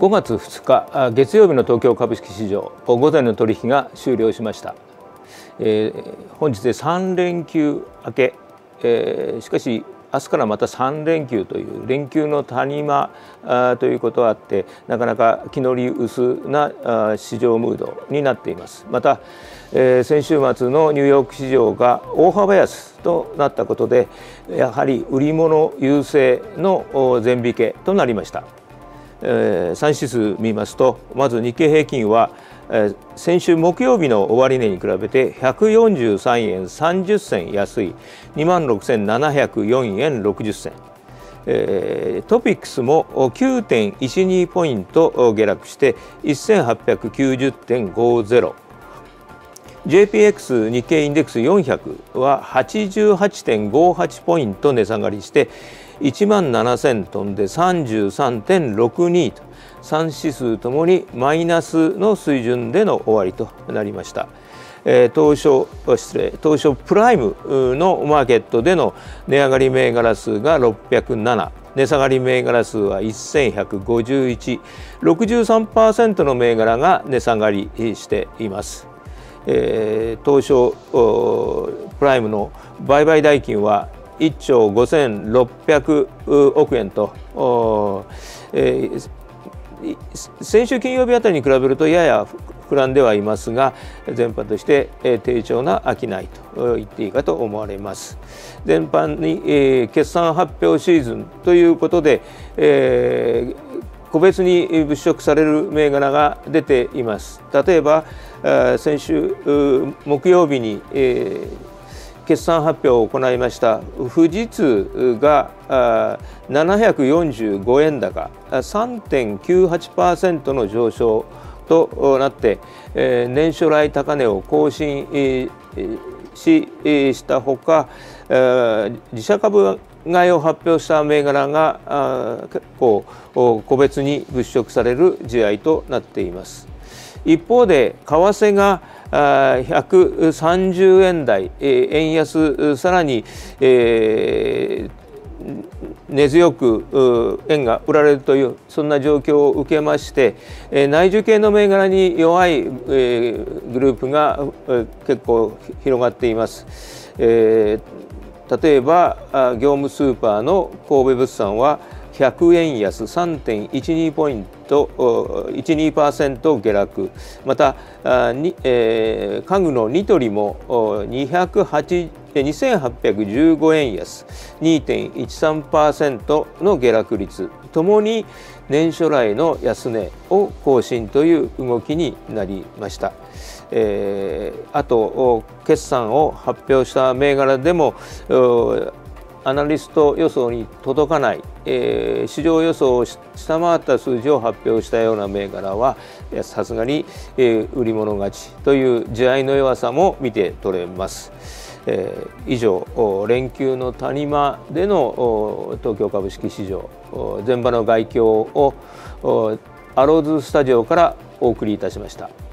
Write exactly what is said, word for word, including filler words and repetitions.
ごがつふつか月曜日の東京株式市場午前の取引が終了しました。えー、本日でさんれんきゅう明け、えー、しかし明日からまたさんれんきゅうという連休の谷間ということがあって、なかなか気乗り薄な市場ムードになっています。また、えー、先週末のニューヨーク市場が大幅安となったことで、やはり売り物優勢の全引けとなりました。えー、さん指数見ますと、まず日経平均は、えー、先週木曜日の終値に比べてひゃくよんじゅうさんえんさんじゅっせん安い にまんろくせんななひゃくよんえんろくじゅっせん、えー、トピックスも きゅうてんいちに ポイント下落してせんはっぴゃくきゅうじゅってんごゼロ、 ジェーピーエックス 日経インデックスよんひゃくは はちじゅうはちてんごはち ポイント値下がりしていちまんななせん飛んで さんじゅうさんてんろくに とさん指数ともにマイナスの水準での終わりとなりました。えー、東証失礼東証プライムのマーケットでの値上がり銘柄数がろっぴゃくなな、値下がり銘柄数はせんひゃくごじゅういち、ろくじゅうさんパーセント の銘柄が値下がりしています。えー、東証プライムの売買代金はいっちょうごせんろっぴゃくおくえんと、えー、先週金曜日あたりに比べるとやや膨らんではいますが、全般として低調な商いと言っていいかと思われます。全般に、えー、決算発表シーズンということで、えー、個別に物色される銘柄が出ています。例えば先週木曜日に、えー決算発表を行いました富士通がななひゃくよんじゅうごえん高 さんてんきゅうはちパーセント の上昇となって年初来高値を更新ししたほか、自社株買いを発表した銘柄が結構個別に物色される試合となっています。一方で為替がひゃくさんじゅうえん台、円安、さらに、えー、根強く円が売られるというそんな状況を受けまして、内需系の銘柄に弱いグループが結構広がっています。えー、例えば業務スーパーの神戸物産はひゃくえん安 さんてんいちに ポイント いちじゅうにパーセント 下落、またに、えー、家具のニトリもにせんはっぴゃくじゅうごえん安 にてんいちさんパーセント の下落率ともに年初来の安値を更新という動きになりました。えー、あと決算を発表した銘柄でもアナリスト予想に届かない、えー、市場予想を下回った数字を発表したような銘柄はさすがに、えー、売り物勝ちという地合いの弱さも見て取れます。えー、以上連休の谷間での東京株式市場前場の概況をアローズスタジオからお送りいたしました。